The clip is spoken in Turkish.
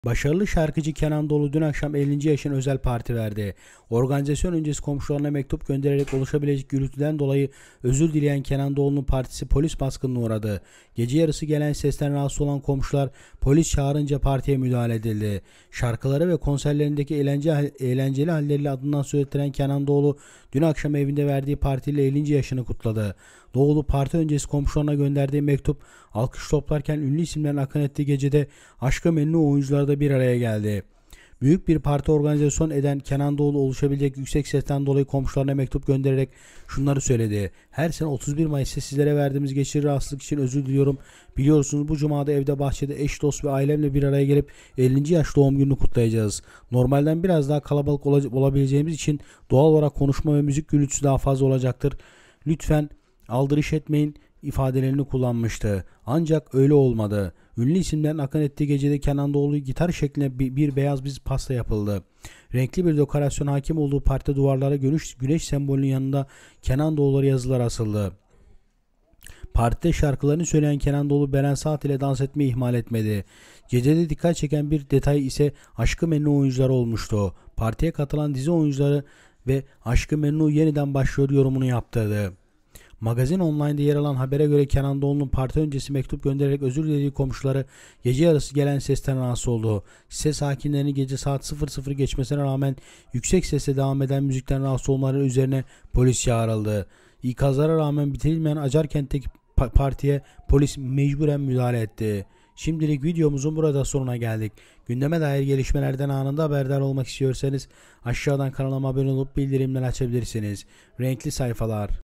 Başarılı şarkıcı Kenan Doğulu dün akşam 50. yaşına özel parti verdi. Organizasyon öncesi komşularına mektup göndererek oluşabilecek gürültüden dolayı özür dileyen Kenan Doğulu'nun partisi polis baskınına uğradı. Gece yarısı gelen sesten rahatsız olan komşular polis çağırınca partiye müdahale edildi. Şarkıları ve konserlerindeki eğlenceli halleriyle adından söz ettiren Kenan Doğulu dün akşam evinde verdiği partiyle 50. yaşını kutladı. Doğulu parti öncesi komşularına gönderdiği mektup alkış toplarken ünlü isimlerin akın ettiği gecede Aşk-ı Memnu oyuncuları da bir araya geldi. Büyük bir parti organizasyon eden Kenan Doğulu oluşabilecek yüksek sesten dolayı komşularına mektup göndererek şunları söyledi. Her sene 31 Mayıs'ta sizlere verdiğimiz geçici rahatsızlık için özür diliyorum. Biliyorsunuz bu cumada evde bahçede eş dost ve ailemle bir araya gelip 50. yaş doğum gününü kutlayacağız. Normalden biraz daha kalabalık olabileceğimiz için doğal olarak konuşma ve müzik gürültüsü daha fazla olacaktır. Lütfen aldırış etmeyin ifadelerini kullanmıştı. Ancak öyle olmadı. Ünlü isimlerin akın ettiği gecede Kenan Doğulu gitar şeklinde bir beyaz bir pasta yapıldı. Renkli bir dekorasyon hakim olduğu parti duvarlara güneş sembolünün yanında Kenan Doğulu yazılar asıldı. Partide şarkılarını söyleyen Kenan Doğulu Beren Saat ile dans etmeyi ihmal etmedi. Gecede dikkat çeken bir detay ise Aşk-ı Memnu oyuncuları olmuştu. Partiye katılan dizi oyuncuları ve Aşk-ı Memnu yeniden başlıyor yorumunu yaptırdı. Magazin Online'da yer alan habere göre Kenan Doğulu'nun parti öncesi mektup göndererek özür dilediği komşuları gece yarısı gelen sesten rahatsız oldu. Site sakinlerini gece saat 00 geçmesine rağmen yüksek sesle devam eden müzikten rahatsız olmaları üzerine polis çağrıldı. İkazlara rağmen bitirilmeyen Acarkent'teki partiye polis mecburen müdahale etti. Şimdilik videomuzun burada sonuna geldik. Gündeme dair gelişmelerden anında haberdar olmak istiyorsanız aşağıdan kanalıma abone olup bildirimleri açabilirsiniz. Renkli sayfalar.